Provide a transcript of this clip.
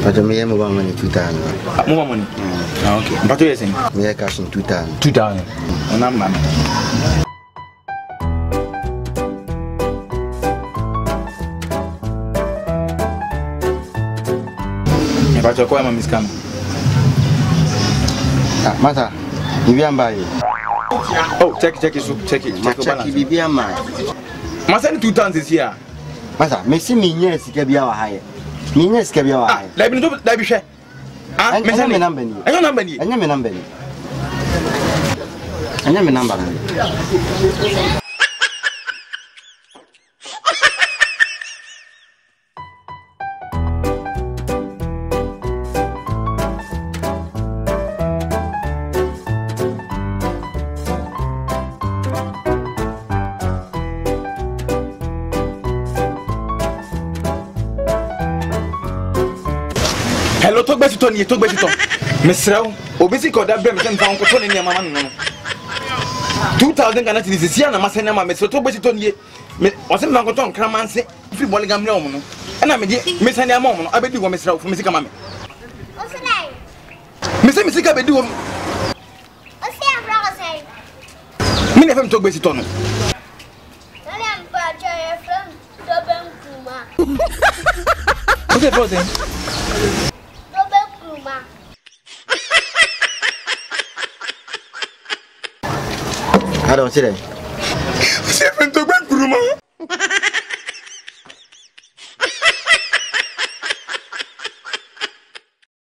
But me am over money 2,000. More money. Okay. But you saying? Me cash in 2,000. 2,000. On a man. But you call my Miss Cam. Mata, you am by. Oh, check it. Check it. Check it. Be a man. Masa 2,000 is here. Mata, me see me yes, can be our high. Me yes, can be our high. Let me do that. Be share. I know my number. I know number. I know my number. I know my number. Hello, talk about it, Tony. Talk about it. Miss Rao, obviously, got that brand and found control in your man. 2,000 Ghana is here, and I must send my message. Talk about it, Tony. Was it not on Cramancy? If you want to gamble, and I'm Miss Anna Mom, I bet you want Miss Rao for Miss Kamame. What's the name? Miss Kabedu. What's the name? Many of them talk about it, Tony. Okay, Frozen. I don't see that.